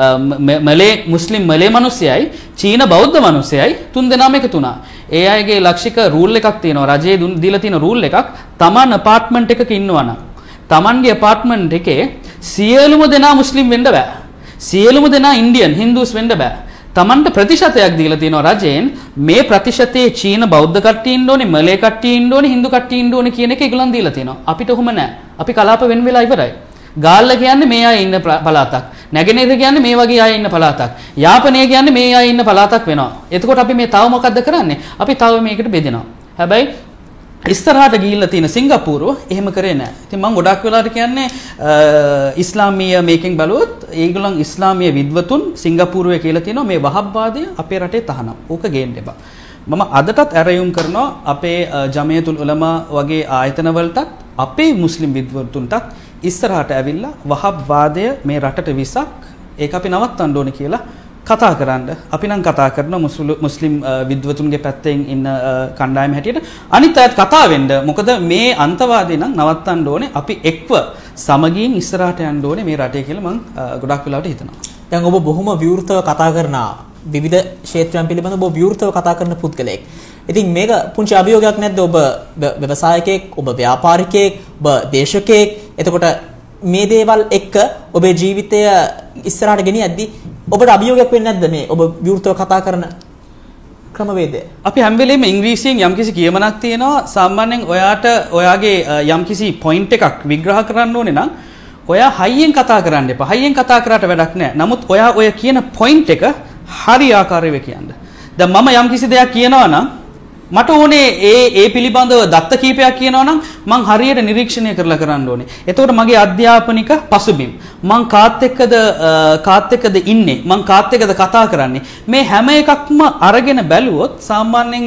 මුස්ලිම් මලේ මිනිස්සයයි චීන බෞද්ධ මිනිස්සයයි තුන් දෙනාම එකතු වුණා. ඒ අයගේ ලක්ෂික රූල් එකක් තියෙනවා. රජයේ දීලා තියෙන රූල් එකක් Taman apartment එකක ඉන්නවා නම් Tamanගේ apartment එකේ සියලුම දෙනා මුස්ලිම් වෙන්න බෑ. සියලුම දෙනා ඉන්දියන් හින්දුස් වෙන්න බෑ. Tamanට ප්‍රතිශතයක් දීලා තියෙනවා රජයෙන් මේ ප්‍රතිශතයේ චීන බෞද්ධ කට්ටිය ඉන්න ඕනේ, මලේ කට්ටිය ඉන්න ඕනේ, හින්දු කට්ටිය ඉන්න ඕනේ කියන එක ඒගොල්ලන් දීලා තියෙනවා. අපිට ඔහොම නෑ. අපි කලාප වෙන වෙලා ඉවරයි. ගාල්ල කියන්නේ මේ අය ඉන්න පළාතක්. නැගෙනහිර කියන්නේ මේ වගේ අය ඉන්න පළාතක්. යාපනය කියන්නේ මේ අය ඉන්න පළාතක් වෙනවා. එතකොට අපි මේ තව මොකද්ද කරන්නේ? අපි තව මේකට බෙදෙනවා. හැබැයි ඉස්සරහට ගිහිල්ලා තියෙන සිංගප්පූරුව එහෙම කරේ නැහැ. ඉතින් මම ගොඩක් වෙලාවට කියන්නේ ඉස්ලාමීය මේකෙන් බලුවොත් ඒගොල්ලන් ඉස්ලාමීය විද්වතුන් සිංගප්පූරුවේ කියලා තියෙනවා මේ වහබ්වාදය අපේ රටේ තහනම්. ඕක ගේන්න එපා. මම අදටත් ඇරයුම් කරනවා අපේ ජමියතුල් උලමා වගේ ආයතන වලටත් අපේ මුස්ලිම් විද්වතුන්ටත් ඉස්සරහට ඇවිල්ලා වහබ්වාදය මේ රටට විසක් ඒක අපි නවත්තන්න ඕනේ කියලා කතා කරන්න. අපි නම් කතා කරන මුස්ලිම් විද්වතුන්ගේ පැත්තෙන් ඉන්න කණ්ඩායම හැටියට අනිත් අයත් කතා වෙන්න. මොකද මේ අන්තවාදී නම් නවත්තන්න ඕනේ. අපි එක්ව සමගියෙන් ඉස්සරහට යන්න ඕනේ මේ රටේ කියලා මම ගොඩක් වෙලාවට හිතනවා. දැන් ඔබ බොහොම විවෘතව කතා කරන විවිධ ක්ෂේත්‍රයන් පිළිබඳව ඔබ විවෘතව කතා කරන පුද්ගලයෙක්. ඉතින් මේක පුංචි අභියෝගයක් නැද්ද? ඔබ ව්‍යවසායකයෙක්, ඔබ ව්‍යාපාරිකයෙක්, ඔබ දේශකයෙක්. එතකොට මේ දේවල් එක්ක ඔබේ ජීවිතය ඉස්සරහට ගෙනියද්දී ඔබට අභියෝගයක් වෙන්නේ නැද්ද මේ ඔබ විවෘතව කතා කරන ක්‍රමවේදය? අපි හැම වෙලේම ඉංග්‍රීසියෙන් යම්කිසි කියමනක් තියෙනවා. සාමාන්‍යයෙන් ඔයාට ඔයාගේ යම්කිසි පොයින්ට් එකක් විග්‍රහ කරන්න ඕනේ නම් ඔයා හයියෙන් කතා කරන්න එපා. හයියෙන් කතා කරාට වැඩක් නැහැ. නමුත් ඔයා ඔය කියන පොයින්ට් එක හරි ආකාරයෙන් කියන්න. දැන් මම යම්කිසි දෙයක් කියනවා නම් මට ඕනේ ඒ පිළිබඳව දත්ත කීපයක් කියනවා නම් මං හරියට නිරීක්ෂණය කරලා කරන්න ඕනේ. එතකොට මගේ අධ්‍යාපනික පසුබිම් මං කාත් එක්කද ඉන්නේ, මං කාත් එක්කද කතා කරන්නේ, මේ හැම එකක්ම අරගෙන බැලුවොත් සාමාන්‍යයෙන්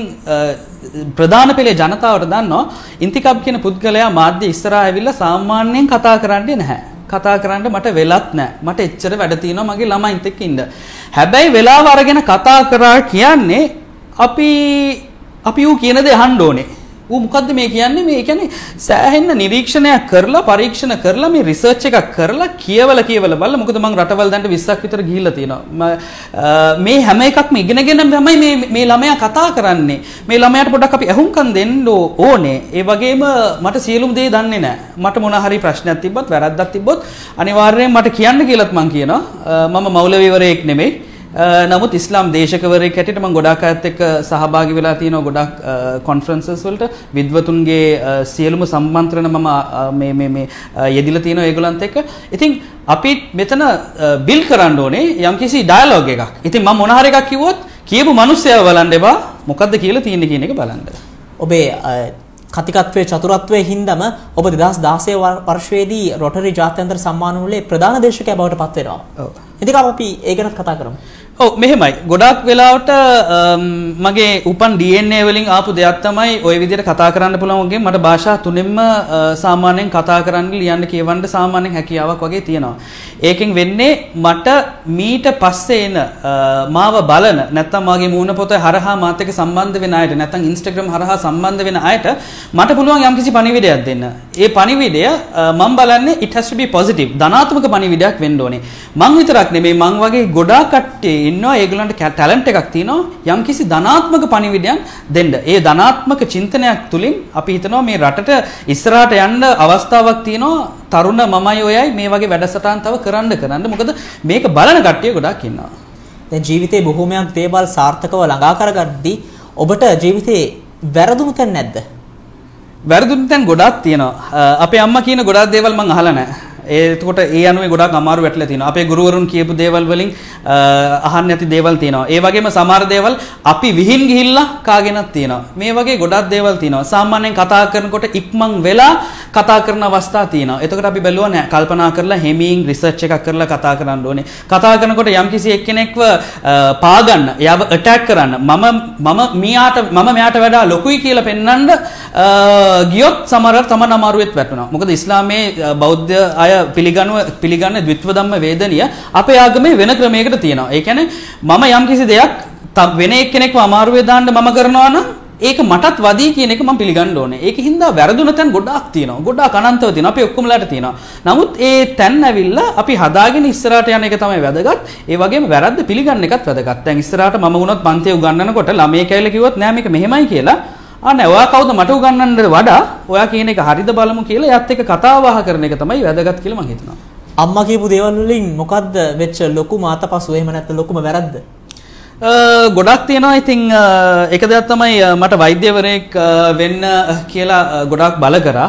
ප්‍රධාන පෙළේ ජනතාවට දන්නවා ඉන්තිකබ් කියන පුද්ගලයා මාධ්‍ය ඉස්සරහා ඇවිල්ලා සාමාන්‍යයෙන් කතා කරන්නේ නැහැ. කතා කරන්න මට වෙලත් නැහැ. මට එච්චර වැඩ තියෙනවා මගේ ළමයින්ත් එක්ක ඉන්න. හැබැයි වෙලාව අරගෙන කතා කරා කියන්නේ අපි ඌ කියන දේ අහන්න ඕනේ. ඌ මොකද්ද මේ කියන්නේ? මේ කියන්නේ සෑහෙන්න නිරීක්ෂණයක් කරලා පරීක්ෂණ කරලා මේ රිසර්ච් එකක් කරලා කියවලා බලලා මොකද මම රටවල් දැන් 20ක් විතර ගිහිල්ලා තියෙනවා. මේ හැම එකක්ම ඉගෙනගෙන තමයි මේ ළමයා කතා කරන්නේ. මේ ළමයාට පොඩ්ඩක් අපි අහුම්කම් දෙන්න ඕනේ. ඒ වගේම මට සියලුම දේ දන්නේ නැහැ. මට මොන හරි ප්‍රශ්නයක් තිබ්බත් වැරද්දක් තිබ්බොත් අනිවාර්යයෙන් මට කියන්න කියලාත් මම කියනවා. මම මෞලවිවරයෙක් නෙමෙයි. නමුත් ඉස්ලාම් දේශකවරයෙක් හැටියට මම ගොඩාක් අයත් එක්ක සහභාගී වෙලා තියෙනවා. ගොඩාක් කොන්ෆරන්සස් වලට විද්වතුන්ගේ සියලුම සම්මන්ත්‍රණ මම මේ යෙදිලා තියෙනවා ඒගොල්ලන්ත් එක්ක. ඉතින් අපි මෙතන බිල් කරන්න ඕනේ යම්කිසි ඩයලොග් එකක්. ඉතින් මම මොන හරි එකක් කිව්වොත් කියපු මිනිස්සයව බලන්න එපා. මොකද්ද කියලා තියෙන්නේ කියන එක බලන්න. ඔබේ කතිකත්වයේ චතුරත්වයේ හින්දම ඔබ 2016 වර්ෂයේදී රොටරි ජාත්‍යන්තර සම්මාන වලේ ප්‍රධාන දේශකයා බවට පත් වෙනවා. ඔව්. ඉතින් අපි ඒ ගැන කතා කරමු. ඔව් මෙහෙමයි. ගොඩාක් වෙලාවට මගේ උපන් DNA වලින් ආපු දෙයක් තමයි ওই විදිහට කතා කරන්න පුළුවන් වගේ මට භාෂා තුනෙන්ම සාමාන්‍යයෙන් කතා කරන්න ලියන්න කියවන්න සාමාන්‍යයෙන් හැකියාවක් වගේ තියෙනවා. ඒකෙන් වෙන්නේ මට මීට පස්සේ එන මාව බලන නැත්නම් මාගේ මූණ පොත හරහා මාත් එක්ක සම්බන්ධ වෙන අයට නැත්නම් Instagram හරහා සම්බන්ධ වෙන අයට මට පුළුවන් යම්කිසි පණිවිඩයක් දෙන්න. ඒ පණිවිඩය මම බලන්නේ it has to be positive. ධනාත්මක පණිවිඩයක් වෙන්න ඕනේ. මං විතරක් නෙමෙයි මං වගේ ගොඩාක් කට්ටිය ඉන්නවා ඒගොල්ලන්ට ටැලන්ට් එකක් තියෙනවා යම්කිසි ධනාත්මක පණිවිඩයක් දෙන්න. ඒ ධනාත්මක චින්තනයක් තුලින් අපි හිතනවා මේ රටට ඉස්සරහට යන්න අවස්ථාවක් තියෙනවා තරුණ මමයි ඔයයි මේ වගේ වැඩසටහන් තව කරන්න. මොකද මේක බලන කට්ටිය ගොඩාක් ඉන්නවා. දැන් ජීවිතේ බොහෝමයක් දේවල් සාර්ථකව ළඟා කරගද්දී ඔබට ජීවිතේ වැරදුණු තැන් නැද්ද? වැරදුණු තැන් ගොඩාක් තියෙනවා. අපේ අම්මා කියන ගොඩාක් දේවල් මම අහලා නැහැ. එතකොට ඒ අනුවේ ගොඩාක් අමාරු වැටලා තියෙනවා. අපේ ගුරුවරුන් කියපු දේවල් වලින් අහන්න නැති දේවල් තියෙනවා. ඒ වගේම සමහර දේවල් අපි විහිං ගිහිල්ලා කාගෙනත් තියෙනවා. මේ වගේ ගොඩාක් දේවල් තියෙනවා. සාමාන්‍යයෙන් කතා කරනකොට ඉක්මන් වෙලා කතා කරන අවස්ථා තියෙනවා. එතකොට අපි බැලුවා නෑ කල්පනා කරලා හෙමින් රිසර්ච් එකක් කරලා කතා කරන්න ඕනේ. කතා කරනකොට යම්කිසි එක්කෙනෙක්ව පාගන්න, එයාව ඇටැක් කරන්න, මම මෙයාට වඩා ලොකුයි කියලා පෙන්වන්න ගියොත් සමහරවිට තමන් අමාරුවෙත් වැටෙනවා. මොකද ඉස්ලාමයේ බෞද්ධ අය පිළිගන්න ද්විත්ව ධම්ම වේදනීය අපේ ආගමේ වෙන ක්‍රමයකට තියෙනවා. ඒ කියන්නේ මම යම්කිසි දෙයක් වෙන එක්කෙනෙක්ව අමාරුවේ දාන්න මම කරනවා නම් ඒක මටත් වදී කියන එක මම පිළිගන්න ඕනේ. ඒකෙන් හින්දා වැරදුන තැන් ගොඩාක් තියෙනවා. ගොඩාක් අනන්තව තියෙනවා. අපි ඔක්කොමලාට තියෙනවා. නමුත් ඒ තැන් ඇවිල්ලා අපි හදාගෙන ඉස්සරහට යන එක තමයි වැදගත්. ඒ වගේම වැරද්ද පිළිගන්න එකත් වැදගත්. දැන් ඉස්සරහට මම වුණොත් පන්තිය උගන්වනකොට ළමයි කැවිලා කිව්වොත් නෑ මේක මෙහෙමයි කියලා අනේ ඔයා කවුද මට උගන්වන්නට වඩා ඔයා කියන එක හරිද බලමු කියලා එයාත් එක්ක කතා බහ කරන එක තමයි වැදගත් කියලා මම හිතනවා. අම්මා කියපු දේවල් වලින් මොකද්ද වෙච්ච ලොකුම අතපසු එහෙම නැත්නම් ලොකුම වැරද්ද? ගොඩක් තියෙනවා. ඉතින් එක දෙයක් තමයි මට වෛද්‍යවරයෙක් වෙන්න කියලා ගොඩක් බල කරා.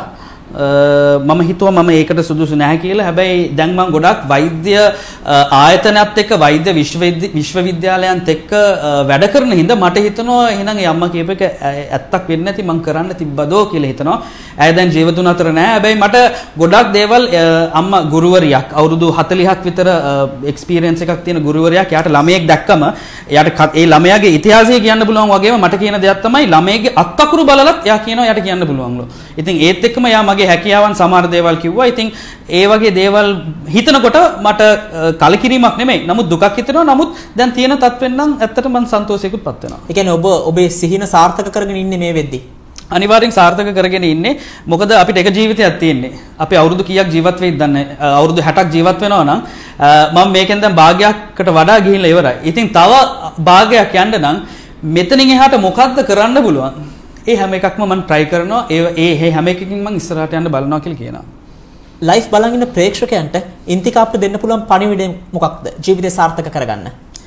මම හිතුවා මම ඒකට සුදුසු නැහැ කියලා. හැබැයි දැන් මම ගොඩක් වෛද්‍ය ආයතනයත් එක්ක වෛද්‍ය විශ්වවිද්‍යාලයන්ත් එක්ක වැඩ කරන හින්දා මට හිතෙනවා එහෙනම් ඒ අම්මා කියප එක ඇත්තක් වෙන්නේ නැති මම කරන්න තිබ්බදෝ කියලා හිතනවා. ඇය දැන් ජීවතුන් අතර නැහැ. හැබැයි මට ගොඩක් දේවල් අම්මා ගුරුවරියක් අවුරුදු 40ක් විතර එක්ස්පීරියන්ස් එකක් තියෙන ගුරුවරියක් යාට ළමයෙක් දැක්කම එයාට ඒ ළමයාගේ ඉතිහාසය කියන්න පුළුවන් වගේම මට කියන දෙයක් තමයි ළමයේගේ අත්අකුරු බලලත් එයා කියනවා යාට කියන්න පුළුවන්ලු. ඉතින් ඒත් එක්කම එයා මගේ හැකියාවන් සමහර දේවල් කිව්වා. ඉතින් ඒ වගේ දේවල් හිතනකොට මට කලකිරීමක් නෙමෙයි. නමුත් දුකක් හිතෙනවා. නමුත් දැන් තියෙන තත්වෙන් නම් ඇත්තටම මම සන්තෝෂයකුත්පත් වෙනවා. ඒ කියන්නේ ඔබේ සිහින සාර්ථක කරගෙන ඉන්නේ මේ වෙද්දී. අනිවාර්යෙන් සාර්ථක කරගෙන ඉන්නේ. මොකද අපිට එක ජීවිතයක් තියෙන්නේ. අපි අවුරුදු කීයක් ජීවත් වෙයිද දන්නේ. අවුරුදු 60ක් ජීවත් වෙනවා නම් මම මේකෙන් දැන් භාගයකට වඩා ගිහිල්ලා ඉවරයි. ඉතින් තව භාගයක් යන්න නම් මෙතනින් එහාට මොකද්ද කරන්න පුළුවන්? ඒ හැම එකක්ම මම try කරනවා. ඒ හැම එකකින් මම ඉස්සරහට යන්න බලනවා කියලා කියනවා. ලයිෆ් බලන් ඉන්න ප්‍රේක්ෂකයන්ට ඉන්තිකාප්ට දෙන්න පුළුවන් පණිවිඩය මොකක්ද? ජීවිතය සාර්ථක කරගන්න.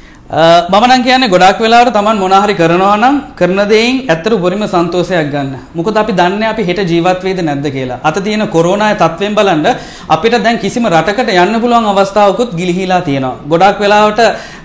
මම නම් කියන්නේ ගොඩාක් වෙලාවට Taman මොනවා හරි කරනවා නම් කරන දෙයින් ඇත්තට උපරිම සන්තෝෂයක් ගන්න. මොකද අපි දන්නේ අපි හෙට ජීවත් වෙයිද නැද්ද කියලා. අත තියෙන කොරෝනායේ තත්වෙන් බලන්න අපිට දැන් කිසිම රටකට යන්න පුළුවන් අවස්ථාවකුත් ගිලිහිලා තියෙනවා. ගොඩාක් වෙලාවට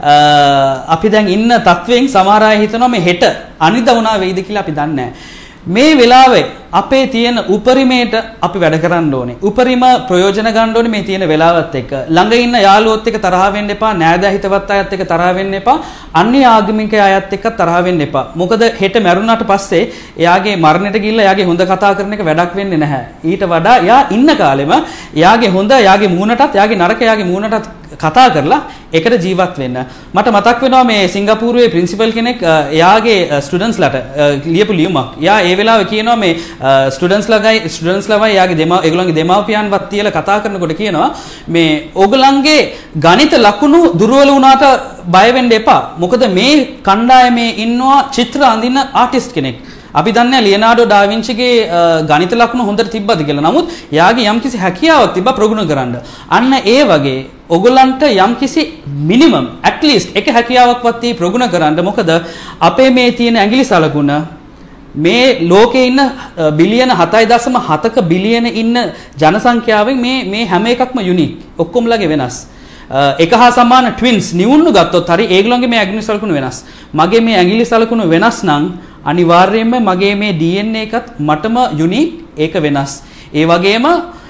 අපි දැන් ඉන්න තත්වෙන් සමහර අය හිතනවා මේ හෙට අනිද්දා වුණා වෙයිද කියලා අපි දන්නේ නැහැ. මේ වෙලාවේ අපේ තියෙන උපරිමයට අපි වැඩ කරන්න ඕනේ. උපරිම ප්‍රයෝජන ගන්න ඕනේ මේ තියෙන වෙලාවත් එක්ක. ළඟ ඉන්න යාළුවොත් එක්ක තරහ වෙන්න එපා. නෑදෑ හිතවත් අයත් එක්ක තරහ වෙන්න එපා. අන්‍ය ආගමික අයත් එක්ක තරහ වෙන්න එපා. මොකද හෙට මැරුණාට පස්සේ එයාගේ මරණයට ගිහිල්ලා එයාගේ හොඳ කතා කරන එක වැඩක් වෙන්නේ නැහැ. ඊට වඩා එයා ඉන්න කාලෙම එයාගේ හොඳ එයාගේ මූණටත් එයාගේ නරක එයාගේ මූණටත් කතා කරලා එකට ජීවත් වෙන්න. මට මතක් වෙනවා මේ සිංගප්පූරුවේ ප්‍රින්සිපල් කෙනෙක් එයාගේ ස්ටුඩන්ට්ස්ලාට ලියපු ලියුමක්. එයා ඒ වෙලාවේ කියනවා මේ ස්ටුඩන්ට්ස්ලාවයි එයාගේ ඒගොල්ලන්ගේ දෙමාපියන්වත් තියලා කතා කරනකොට කියනවා මේ ඕගොල්ලන්ගේ ගණිත ලකුණු දුර්වල වුණාට බය වෙන්න එපා. මොකද මේ කණ්ඩායමේ ඉන්නවා චිත්‍ර අඳින ආටිස්ට් කෙනෙක්. අපි දන්නේ ලියනාඩෝ ඩා වින්චිගේ ගණිත ලකුණු හොඳට තිබ්බද කියලා. නමුත් එයාගේ යම්කිසි හැකියාවක් තිබ්බා ප්‍රගුණ කරන්න. අන්න ඒ වගේ ඔයගොල්ලන්ට යම්කිසි මිනිමම් at least එක හැකියාවක්වත් තී ප්‍රගුණ කරන්න. මොකද අපේ මේ තියෙන ඇඟිලි සලකුණ මේ ලෝකේ ඉන්න බිලියන 7.7ක බිලියන ඉන්න ජනසංඛ්‍යාවෙන් මේ හැම එකක්ම යුනික්. ඔක්කොමලගේ වෙනස්. එක හා සමාන ට්වින්ස් නිවුන්නු ගත්තොත් හරි ඒගොල්ලන්ගේ මේ ඇඟිලි සලකුණු වෙනස්. මගේ මේ ඇඟිලි සලකුණු වෙනස් නම් අනිවාර්යයෙන්ම මගේ මේ DNA එකත් මටම යුනික් ඒක වෙනස්. ඒ වගේම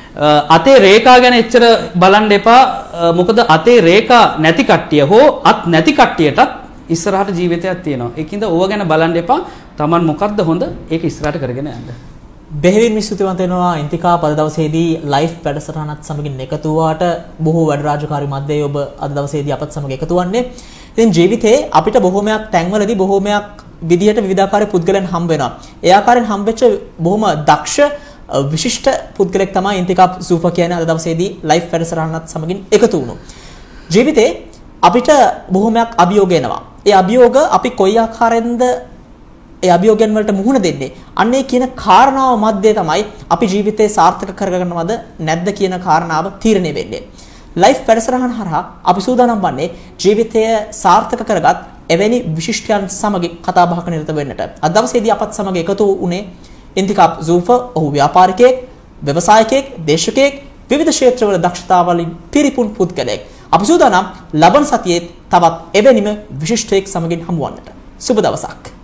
අතේ රේඛා ගැන එච්චර බලන්න එපා. මොකද අතේ රේඛා නැති කට්ටිය හෝ අත් නැති කට්ටියටත් ඉස්සරහට ජීවිතයක් තියෙනවා. ඒකින්ද ඕව ගැන බලන්න එපා. Taman මොකද්ද හොඳ ඒක ඉස්සරහට කරගෙන යන්න. බෙහෙවින් ස්තුතිවන්ත වෙනවා ඉන්තිකාබ් අද දවසේදී ලයිව් වැඩසටහනත් සමගින් එකතු වුණාට බොහෝ වැඩ රාජකාරී මැද්දේ ඔබ අද දවසේදී අපත් සමග එකතු වන්නේ. ඉතින් ජීවිතේ අපිට බොහෝමයක් තැන්වලදී බොහෝමයක් විදිහට විවිධාකාරී පුද්ගලයන් හම්බ වෙනවා. ඒ ආකාරයෙන් හම්බෙච්ච බොහොම දක්ෂ විශිෂ්ට පුද්ගලෙක් තමයි ඉන්තිකාබ් සූෆර් කියන්නේ අද දවසේදී ලයිව් වැඩසටහනත් සමගින් එකතු වුණු. ජීවිතේ අපිට බොහොමයක් අභියෝග එනවා. ඒ අභියෝග අපි කොයි ආකාරයෙන්ද ඒ අභියෝගයන් වලට මුහුණ දෙන්නේ? අන්නේ කියන කාරණාව මැද්දේ තමයි අපි ජීවිතේ සාර්ථක කරගන්නවද නැද්ද කියන කාරණාව තීරණය වෙන්නේ. ලයිව් වැඩසටහන හරහා අපි සූදානම් වන්නේ ජීවිතය සාර්ථක කරගත් එවැනි විශිෂ්ටයන් සමග කතා බහක නිරත වෙන්නට. අද දවසේදී අපත් සමග එකතු වුණේ ඉන්තිකාබ් සූෆර්. ඔහු ව්‍යාපාරිකයෙක්, ව්‍යවසායකයෙක්, දේශකයෙක්, විවිධ ක්ෂේත්‍රවල දක්ෂතාවලින් පිරිපුන් පුද්ගලයෙක්. අපි සූදානම් ලබන සතියේ තවත් එවැනිම විශිෂ්ටයෙක් සමගින් හමු වන්නට. සුබ දවසක්.